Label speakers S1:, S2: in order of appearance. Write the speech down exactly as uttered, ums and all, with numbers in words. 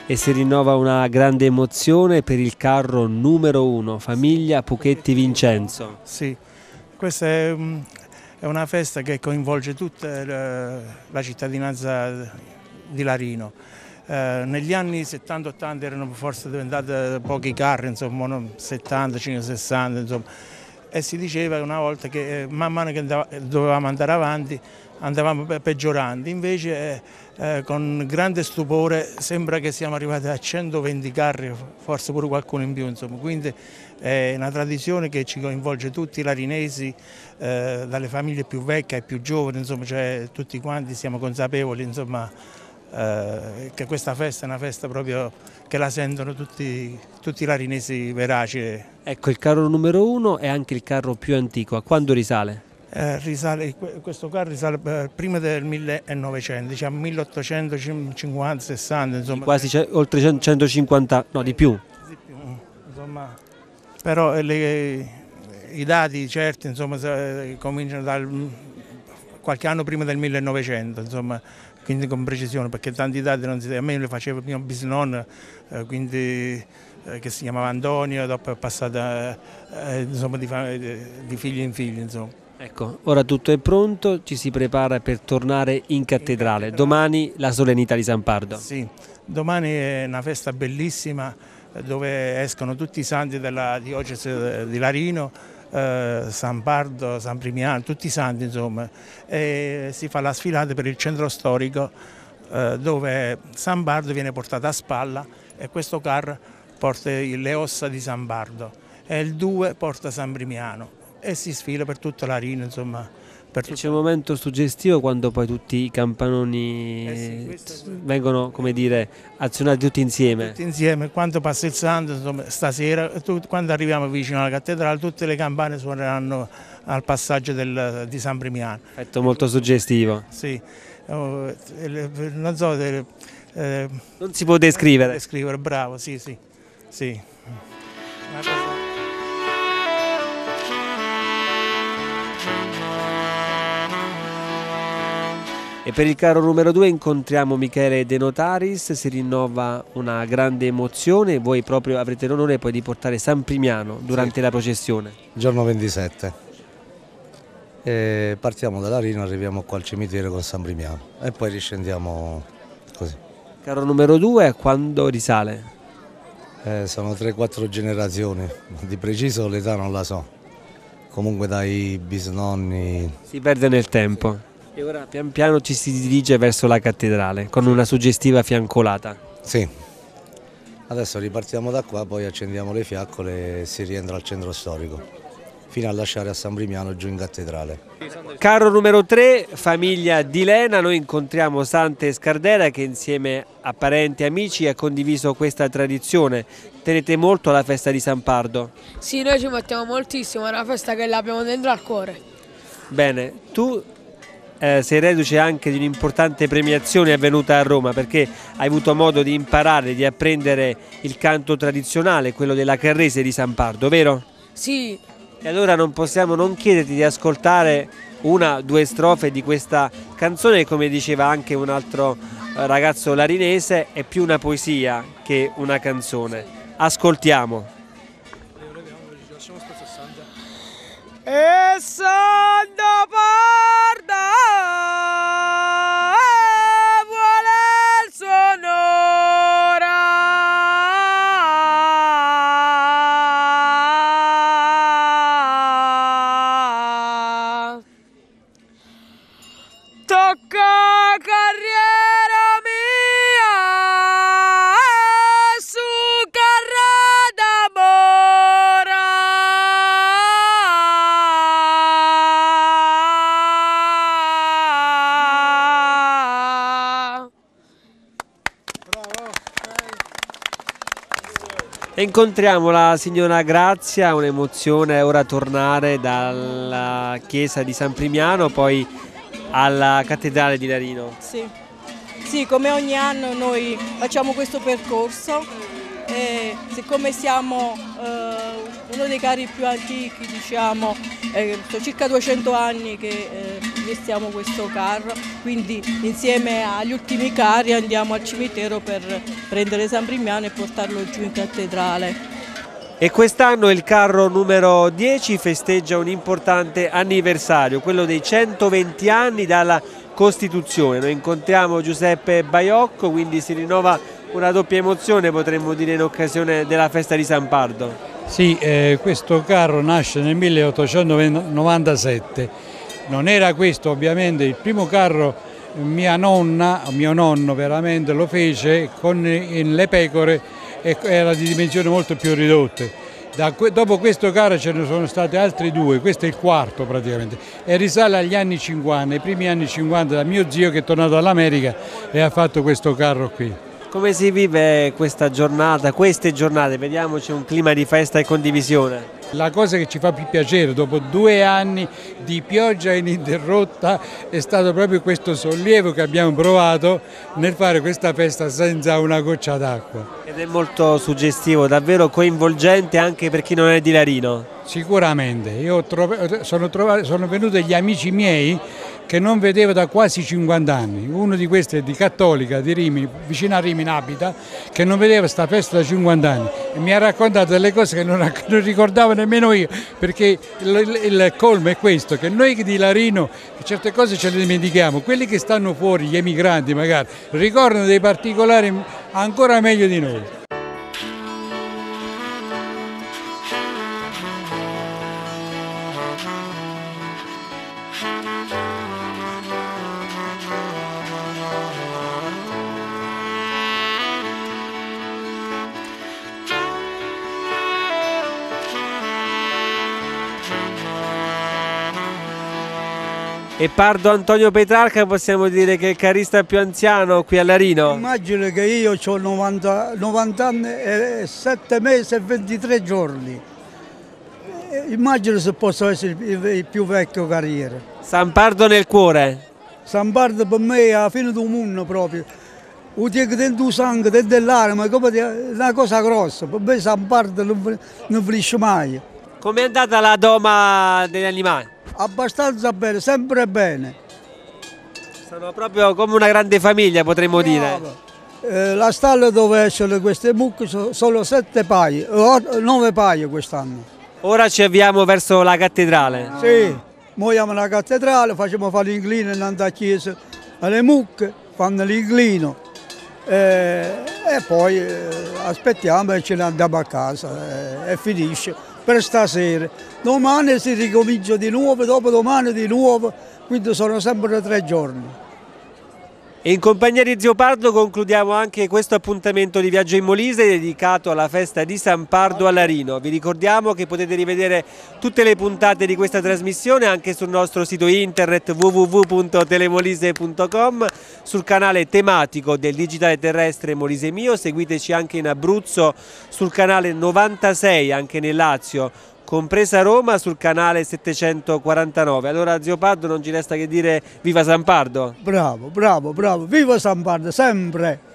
S1: e si rinnova una grande emozione per il carro numero uno, famiglia Puchetti Vincenzo.
S2: Sì, questa è, è una festa che coinvolge tutta la cittadinanza di Larino. Eh, negli anni settanta ottanta erano forse diventati pochi carri, insomma, settanta, sessanta, insomma, e si diceva una volta che man mano che dovevamo andare avanti andavamo peggiorando, invece eh, con grande stupore sembra che siamo arrivati a centoventi carri, forse pure qualcuno in più, insomma. Quindi è una tradizione che ci coinvolge tutti i larinesi, eh, dalle famiglie più vecchie ai più giovani, insomma, cioè tutti quanti siamo consapevoli, insomma, eh, che questa festa è una festa proprio che la sentono tutti, tutti i larinesi veraci.
S1: Ecco, il carro numero uno è anche il carro più antico, a quando risale?
S2: Eh, risale, questo carro risale eh, prima del millenovecento, diciamo milleottocentocinquanta sessanta, insomma.
S1: Quasi oltre centocinquanta, no, di più.
S2: Di più, insomma, però le, i dati certi, insomma, cominciano dal qualche anno prima del millenovecento, insomma, quindi con precisione, perché tanti dati non si, a me le faceva il mio bisnonno, eh, quindi eh, che si chiamava Antonio, dopo è passata eh, insomma, di, di figlio in figlio, insomma.
S1: Ecco, ora tutto è pronto, ci si prepara per tornare in cattedrale. In cattedrale. Domani la solennità di San Pardo.
S2: Sì, domani è una festa bellissima dove escono tutti i santi della diocesi di Larino, eh, San Pardo, San Primiano, tutti i santi, insomma, e si fa la sfilata per il centro storico eh, dove San Pardo viene portato a spalla e questo carro porta le ossa di San Pardo e il due porta San Primiano. E si sfila per tutta Larino, insomma.
S1: C'è un momento suggestivo quando poi tutti i campanoni eh sì, vengono, come dire, azionati tutti insieme.
S2: Tutti insieme, quando passa il santo, insomma, stasera, tu, quando arriviamo vicino alla cattedrale, tutte le campane suoneranno al passaggio del, di San Primiano.
S1: Effetto molto suggestivo.
S2: Sì, oh, non so, eh,
S1: non si può descrivere.
S2: Descrivere, bravo, sì, sì, sì. Una cosa...
S1: E per il carro numero due incontriamo Michele De Notaris, si rinnova una grande emozione, voi proprio avrete l'onore poi di portare San Primiano durante sì. la processione.
S3: Giorno ventisette, e partiamo da Larino, arriviamo qua al cimitero con San Primiano e poi riscendiamo così.
S1: Carro numero due quando risale?
S3: Eh, sono tre quattro generazioni, di preciso l'età non la so, comunque dai bisnonni.
S1: Si perde nel tempo. E ora pian piano ci si dirige verso la cattedrale con una suggestiva fiancolata.
S3: Sì, adesso ripartiamo da qua, poi accendiamo le fiaccole e si rientra al centro storico, fino a lasciare a San Primiano giù in cattedrale.
S1: Carro numero tre, famiglia Di Lena, noi incontriamo Sante Scardera che insieme a parenti e amici ha condiviso questa tradizione. Tenete molto alla festa di San Pardo?
S4: Sì, noi ci mettiamo moltissimo, è una festa che l'abbiamo dentro al cuore.
S1: Bene, tu... Eh, sei reduce anche di un'importante premiazione avvenuta a Roma perché hai avuto modo di imparare, di apprendere il canto tradizionale, quello della Carrese di San Pardo, vero?
S4: Sì.
S1: E allora non possiamo non chiederti di ascoltare una, due strofe di questa canzone che, come diceva anche un altro ragazzo larinese, è più una poesia che una canzone. Ascoltiamo.
S4: E Santa Pardo vuole il suo onore, tocca carriera mia su carra d'amore.
S1: Incontriamo la signora Grazia, un'emozione ora tornare dalla chiesa di San Primiano poi alla cattedrale di Larino.
S5: Sì, sì, come ogni anno noi facciamo questo percorso e siccome siamo eh, uno dei carri più antichi, diciamo, eh, sono circa duecento anni che eh, allestiamo questo carro, quindi insieme agli ultimi carri andiamo al cimitero per prendere San Primiano e portarlo giù in cattedrale.
S1: E quest'anno il carro numero dieci festeggia un importante anniversario, quello dei centoventi anni dalla Costituzione. Noi incontriamo Giuseppe Baiocco, quindi si rinnova una doppia emozione, potremmo dire, in occasione della festa di San Pardo.
S6: Sì, eh, questo carro nasce nel milleottocentonovantasette, non era questo ovviamente il primo carro. Mia nonna, mio nonno veramente lo fece con le pecore e era di dimensioni molto più ridotte. Da, dopo questo carro ce ne sono stati altri due, questo è il quarto praticamente, e risale agli anni cinquanta, ai primi anni cinquanta, da mio zio che è tornato dall'America e ha fatto questo carro qui.
S1: Come si vive questa giornata, queste giornate? Vediamoci un clima di festa e condivisione.
S6: La cosa che ci fa più piacere dopo due anni di pioggia ininterrotta è stato proprio questo sollievo che abbiamo provato nel fare questa festa senza una goccia d'acqua.
S1: Ed è molto suggestivo, davvero coinvolgente anche per chi non è di Larino.
S6: Sicuramente, io sono, trovato, sono venuti gli amici miei che non vedevo da quasi cinquanta anni, uno di questi è di Cattolica, di Rimini, vicino a Rimini abita, che non vedeva questa festa da cinquanta anni e mi ha raccontato delle cose che non, non ricordavo nemmeno io, perché il, il, il colmo è questo, che noi di Larino certe cose ce le dimentichiamo, quelli che stanno fuori, gli emigranti magari, ricordano dei particolari ancora meglio di noi.
S1: E Pardo Antonio Petrarca possiamo dire che è il carrista più anziano qui a Larino?
S7: Immagino che io ho novanta, novanta anni e sette mesi e ventitré giorni. Immagino se posso essere il più vecchio carriere.
S1: San Pardo nel cuore?
S7: San Pardo per me è la fine del mondo proprio. Udico dentro il sangue, dentro l'anima, è una cosa grossa. Per me San Pardo non, non finisce mai.
S1: Com'è andata la doma degli animali?
S7: Abbastanza bene, sempre bene.
S1: Sono proprio come una grande famiglia, potremmo dire.
S7: Eh, la stalla dove escono queste mucche sono solo sette paia, nove paia quest'anno.
S1: Ora ci avviamo verso la cattedrale.
S7: Sì, muoviamo la cattedrale, facciamo fare l'inclino innanzi alla chiesa alle mucche, fanno l'inclino eh, e poi eh, aspettiamo e ce ne andiamo a casa eh, e finisce per stasera. Domani si ricomincia di nuovo, dopodomani di nuovo, quindi sono sempre tre giorni.
S1: E in compagnia di Zio Pardo concludiamo anche questo appuntamento di Viaggio in Molise dedicato alla festa di San Pardo a Larino. Vi ricordiamo che potete rivedere tutte le puntate di questa trasmissione anche sul nostro sito internet w w w punto telemolise punto com, sul canale tematico del digitale terrestre Molise Mio, seguiteci anche in Abruzzo sul canale novantasei, anche nel Lazio, compresa Roma, sul canale settecentoquarantanove. Allora Zio Pardo non ci resta che dire viva San Pardo!
S7: Bravo, bravo, bravo, viva San Pardo, sempre!